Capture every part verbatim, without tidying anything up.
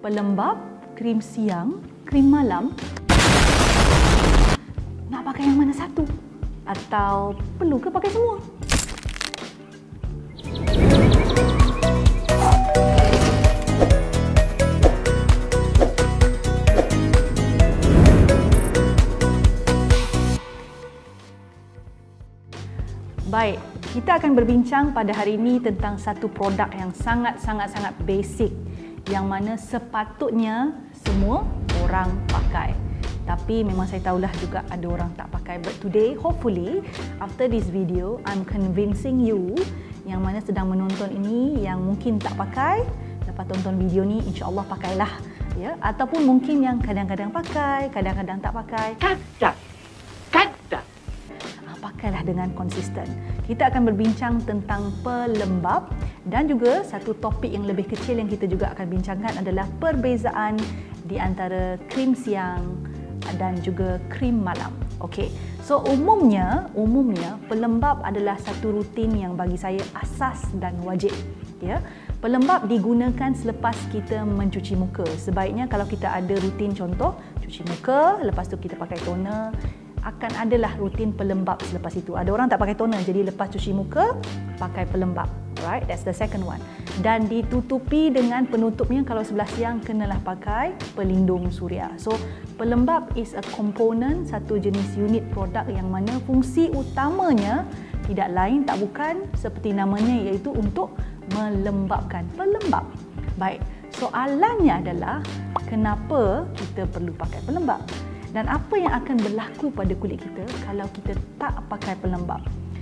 pelembab, krim siang, krim malam. Nak pakai yang mana satu? Atau perlu ke pakai semua? Baik, kita akan berbincang pada hari ini tentang satu produk yang sangat-sangat-sangat basic yang mana sepatutnya semua orang pakai. Tapi memang saya tahulah juga ada orang tak pakai. But today, hopefully, after this video, I'm convincing you yang mana sedang menonton ini yang mungkin tak pakai, lepas tonton video ni insya-Allah pakailah, ya. Ataupun mungkin yang kadang-kadang pakai, kadang-kadang tak pakai. Kada. Kada. Pakailah dengan konsisten. Kita akan berbincang tentang pelembab dan juga satu topik yang lebih kecil yang kita juga akan bincangkan adalah perbezaan di antara krim siang dan juga krim malam. Okey. So umumnya, umumnya pelembab adalah satu rutin yang bagi saya asas dan wajib, ya. Pelembab digunakan selepas kita mencuci muka. Sebaiknya kalau kita ada rutin contoh cuci muka, lepas tu kita pakai toner, akan adalah rutin pelembab selepas itu. Ada orang tak pakai toner, jadi lepas cuci muka pakai pelembab. Alright, that's the second one. Dan ditutupi dengan penutupnya kalau sebelah siang kenalah pakai pelindung suria. So pelembab is a component, satu jenis unit produk yang mana fungsi utamanya tidak lain tak bukan seperti namanya, iaitu untuk melembabkan. Pelembab. Baik, soalannya adalah kenapa kita perlu pakai pelembab? Dan apa yang akan berlaku pada kulit kita kalau kita tak pakai pelembab?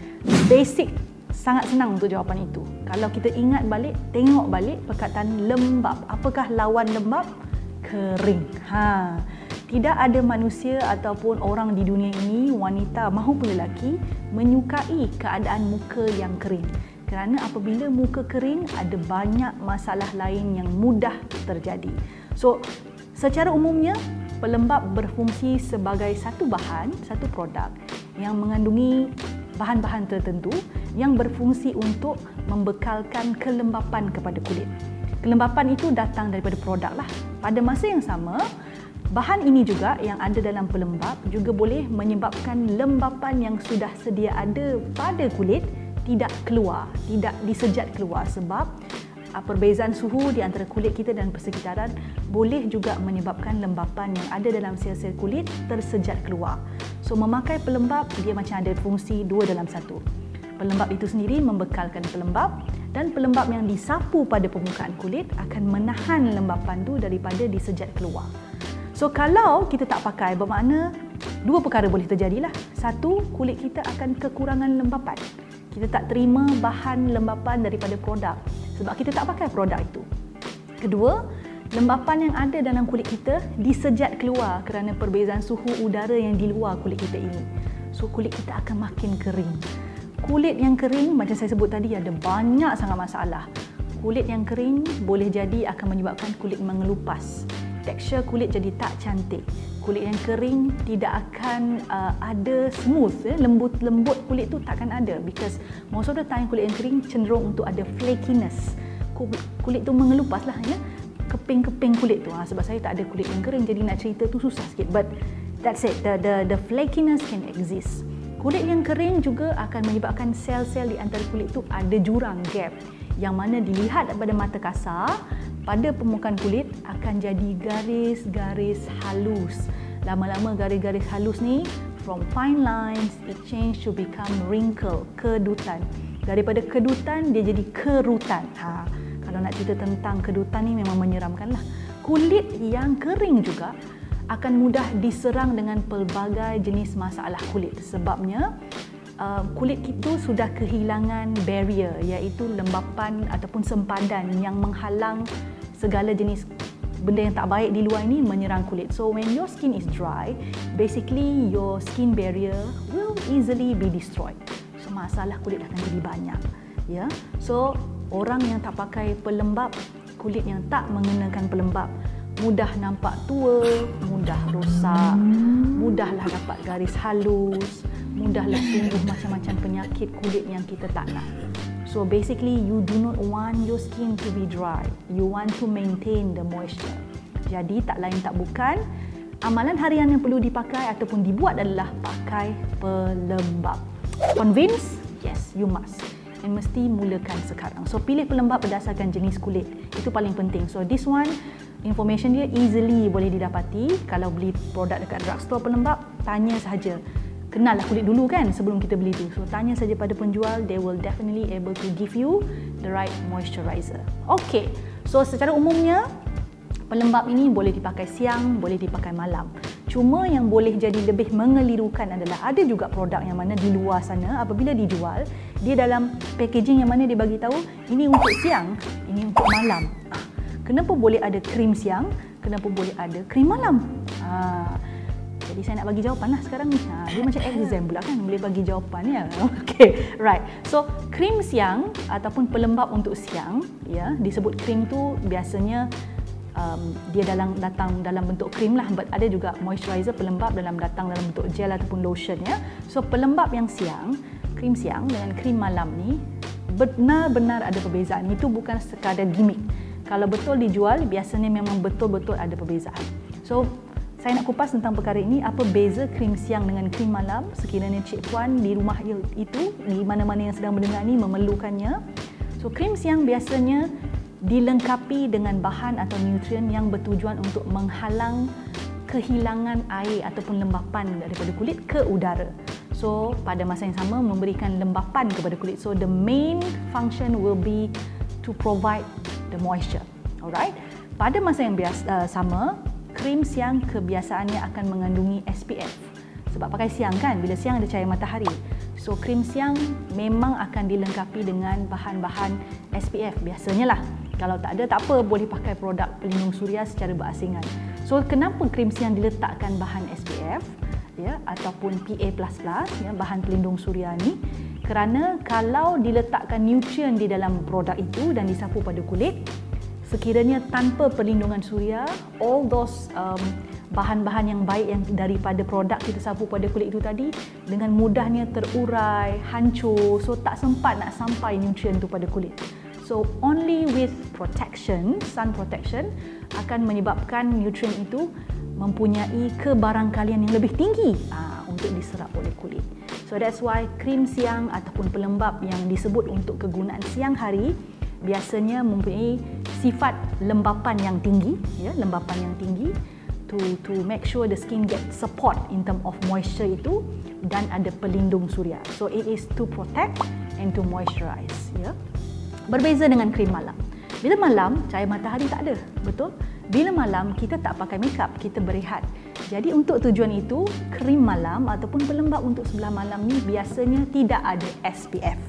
Basic, sangat senang untuk jawapan itu. Kalau kita ingat balik, tengok balik perkataan lembab. Apakah lawan lembab? Kering. Ha. Tidak ada manusia ataupun orang di dunia ini, wanita maupun lelaki, menyukai keadaan muka yang kering. Kerana apabila muka kering, ada banyak masalah lain yang mudah terjadi. So, secara umumnya, pelembab berfungsi sebagai satu bahan, satu produk yang mengandungi bahan-bahan tertentu yang berfungsi untuk membekalkan kelembapan kepada kulit. Kelembapan itu datang daripada produk lah. Pada masa yang sama, bahan ini juga yang ada dalam pelembab juga boleh menyebabkan lembapan yang sudah sedia ada pada kulit tidak keluar, tidak disejat keluar sebab perbezaan suhu di antara kulit kita dan persekitaran boleh juga menyebabkan lembapan yang ada dalam sel-sel kulit tersejat keluar. So memakai pelembab dia macam ada fungsi dua dalam satu. Pelembab itu sendiri membekalkan pelembab dan pelembab yang disapu pada permukaan kulit akan menahan lembapan itu daripada disejat keluar. So kalau kita tak pakai, bermakna dua perkara boleh terjadilah. Satu, kulit kita akan kekurangan lembapan. Kita tak terima bahan lembapan daripada produk sebab kita tak pakai produk itu. Kedua, lembapan yang ada dalam kulit kita disejat keluar kerana perbezaan suhu udara yang di luar kulit kita ini. So kulit kita akan makin kering. Kulit yang kering macam saya sebut tadi ada banyak sangat masalah. Kulit yang kering boleh jadi akan menyebabkan kulit mengelupas. Tekstur kulit jadi tak cantik. Kulit yang kering tidak akan uh, ada smooth, eh? lembut-lembut kulit tu takkan ada because most of the time kulit yang kering cenderung untuk ada flakiness. Kulit tu mengelupas lah, ya. Keping-keping kulit tu. Ha, sebab saya tak ada kulit yang kering jadi nak cerita tu susah sikit. But that's it, the, the, the flakiness can exist. Kulit yang kering juga akan menyebabkan sel-sel di antara kulit tu ada jurang, gap, yang mana dilihat pada mata kasar pada permukaan kulit akan jadi garis-garis halus. Lama-lama garis-garis halus ni from fine lines it change to become wrinkle, kedutan. Daripada kedutan dia jadi kerutan. Ha, kalau nak cerita tentang kedutan ni memang menyeramkanlah. Kulit yang kering juga akan mudah diserang dengan pelbagai jenis masalah kulit. Sebabnya Uh, kulit itu sudah kehilangan barrier, iaitu lembapan ataupun sempadan yang menghalang segala jenis benda yang tak baik di luar ini menyerang kulit. So when your skin is dry, basically your skin barrier will easily be destroyed. So masalah kulit akan jadi banyak, ya. So orang yang tak pakai pelembab, kulit yang tak mengenakan pelembab mudah nampak tua, mudah rosak, mudahlah dapat garis halus, mudahlah tumbuh macam-macam penyakit kulit yang kita tak nak. So basically you do not want your skin to be dry. You want to maintain the moisture. Jadi tak lain tak bukan, amalan harian yang perlu dipakai ataupun dibuat adalah pakai pelembap. Convince? Yes, you must. And mesti mulakan sekarang. So pilih pelembap berdasarkan jenis kulit. Itu paling penting. So this one, information dia easily boleh didapati. Kalau beli produk dekat drugstore pelembap, tanya sahaja. Kenallah kulit dulu kan sebelum kita beli tu. So tanya saja pada penjual, they will definitely able to give you the right moisturizer. Okay. So secara umumnya pelembap ini boleh dipakai siang, boleh dipakai malam. Cuma yang boleh jadi lebih mengelirukan adalah ada juga produk yang mana di luar sana apabila dijual, dia dalam packaging yang mana dia bagi tahu ini untuk siang, ini untuk malam. Ah, kenapa boleh ada krim siang? Kenapa boleh ada krim malam? Ah, jadi saya nak bagi jawapan lah sekarang ni. Ha, dia macam exam pula kan, boleh bagi jawapan ya. Okay, right. So krim siang ataupun pelembap untuk siang, ya, disebut krim tu biasanya Um, dia dalam datang dalam bentuk krim lah, but ada juga moisturizer pelembap dalam datang dalam bentuk gel ataupun lotion ya. So pelembap yang siang, krim siang dengan krim malam ni benar-benar ada perbezaan. Itu bukan sekadar gimmick. Kalau betul dijual, biasanya memang betul-betul ada perbezaan. So saya nak kupas tentang perkara ini, apa beza krim siang dengan krim malam sekiranya Cik Puan di rumah itu, di mana-mana yang sedang mendengar ni memerlukannya. So krim siang biasanya dilengkapi dengan bahan atau nutrien yang bertujuan untuk menghalang kehilangan air ataupun lembapan daripada kulit ke udara. So pada masa yang sama memberikan lembapan kepada kulit. So the main function will be to provide the moisture. Alright. Pada masa yang biasa, uh, sama, krim siang kebiasaannya akan mengandungi S P F. Sebab pakai siang kan, bila siang ada cahaya matahari. So krim siang memang akan dilengkapi dengan bahan-bahan S P F biasanya lah. Kalau tak ada, tak apa, boleh pakai produk pelindung suria secara berasingan. So kenapa krim siang diletakkan bahan S P F ya, ataupun P A plus plus, ya, bahan pelindung suria ni? Kerana kalau diletakkan nutrien di dalam produk itu dan disapu pada kulit, sekiranya tanpa perlindungan suria, all those um, bahan-bahan yang baik yang daripada produk kita sapu pada kulit itu tadi dengan mudahnya terurai, hancur, so tak sempat nak sampai nutrien itu pada kulit. So only with protection, sun protection, akan menyebabkan nutrien itu mempunyai kebarangkalian yang lebih tinggi aa, untuk diserap oleh kulit. So that's why krim siang ataupun pelembap yang disebut untuk kegunaan siang hari biasanya mempunyai sifat lembapan yang tinggi, ya, lembapan yang tinggi to to make sure the skin get support in term of moisture itu dan ada pelindung suria. So it is to protect and to moisturize, ya. Berbeza dengan krim malam. Bila malam, cahaya matahari tak ada, betul? Bila malam, kita tak pakai makeup, kita berehat. Jadi untuk tujuan itu, krim malam ataupun pelembap untuk sebelah malam ni biasanya tidak ada S P F.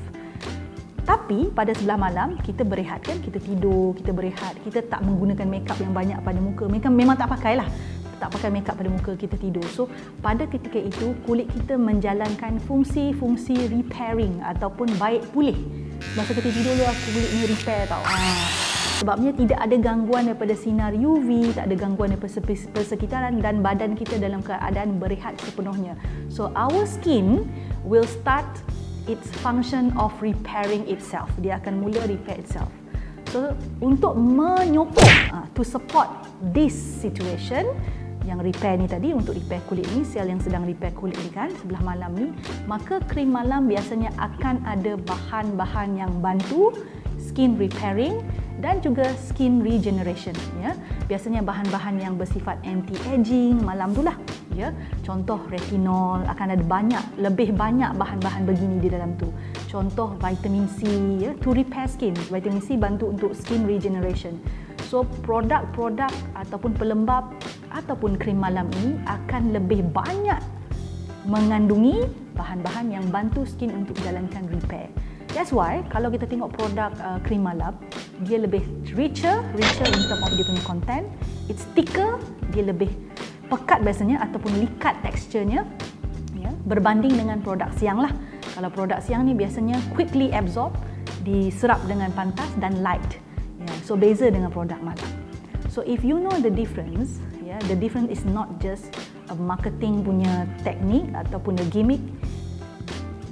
Tapi pada sebelah malam, kita berehat kan, kita tidur, kita berehat, kita tak menggunakan makeup yang banyak pada muka. Makeup memang tak pakai lah. Tak pakai makeup pada muka, kita tidur. So pada ketika itu, kulit kita menjalankan fungsi-fungsi repairing ataupun baik pulih. Masa kita tidur tu, kulit ni repair tau. Ha. Sebabnya tidak ada gangguan daripada sinar U V, tak ada gangguan daripada persekitaran dan badan kita dalam keadaan berehat sepenuhnya. So our skin will start its function of repairing itself. Dia akan mula repair itself. So untuk menyokong, uh, to support this situation, yang repair ni tadi, untuk repair kulit ni, sel yang sedang repair kulit ni kan, sebelah malam ni, maka krim malam biasanya akan ada bahan-bahan yang bantu skin repairing dan juga skin regeneration, ya. Biasanya bahan-bahan yang bersifat anti-aging malam tu lah, ya. Contoh retinol, akan ada banyak, lebih banyak bahan-bahan begini di dalam tu. Contoh vitamin C, ya, to repair skin. Vitamin C bantu untuk skin regeneration. So produk-produk ataupun pelembap ataupun krim malam ini akan lebih banyak mengandungi bahan-bahan yang bantu skin untuk jalankan repair. That's why kalau kita tengok produk uh, krim malam, dia lebih richer, richer in terms of dia punya content. It's thicker, dia lebih pekat biasanya ataupun likat teksturnya, ya, berbanding dengan produk siang lah. Kalau produk siang ni biasanya quickly absorb, diserap dengan pantas dan light. Ya, so beza dengan produk malam. So if you know the difference, ya, the difference is not just a marketing punya teknik ataupun a gimmick.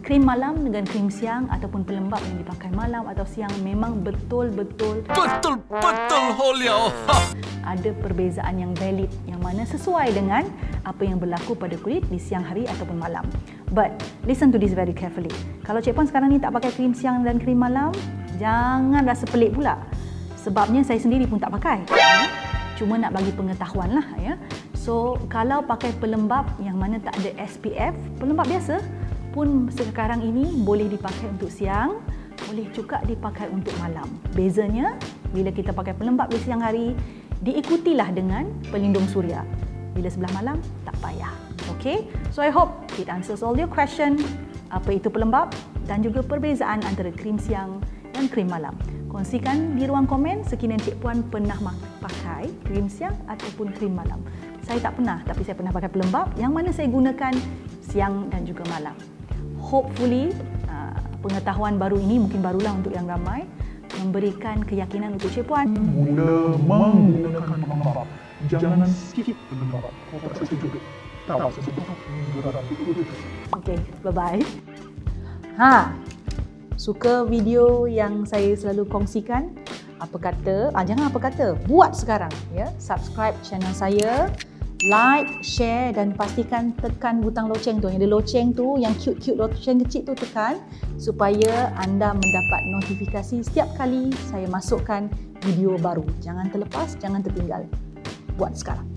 krim malam dengan krim siang ataupun pelembap yang dipakai malam atau siang memang betul-betul Betul-betul Holiau. ada perbezaan yang valid yang mana sesuai dengan apa yang berlaku pada kulit di siang hari ataupun malam. But listen to this very carefully. Kalau Cik Puan sekarang ni tak pakai krim siang dan krim malam, jangan rasa pelik pula. Sebabnya saya sendiri pun tak pakai. Ya? Cuma nak bagi pengetahuan lah. Ya? So, kalau pakai pelembap yang mana tak ada S P F, pelembap biasa pun sekarang ini boleh dipakai untuk siang, boleh juga dipakai untuk malam. Bezanya, bila kita pakai pelembap di siang hari, diikutilah dengan pelindung suria. Bila sebelah malam, tak payah. Okay? So, I hope it answers all your question. Apa itu pelembap dan juga perbezaan antara krim siang dan krim malam. Kongsikan di ruang komen sekiranya Cik Puan pernah pakai krim siang ataupun krim malam. Saya tak pernah, tapi saya pernah pakai pelembap yang mana saya gunakan siang dan juga malam. Hopefully, pengetahuan baru ini mungkin barulah untuk yang ramai, memberikan keyakinan untuk Cik Puan. Guna menggunakan pelembap. Jangan skip pelembap. Kau tak setuju ke? Tahu sesuatu. Okay, bye-bye. Ha, suka video yang saya selalu kongsikan? Apa kata? Ah, jangan apa kata. Buat sekarang. Ya, subscribe channel saya. Like, share dan pastikan tekan butang loceng tu. Yang ada loceng tu, yang cute-cute loceng kecil tu tekan supaya anda mendapat notifikasi setiap kali saya masukkan video baru. Jangan terlepas, jangan tertinggal. Buat sekarang.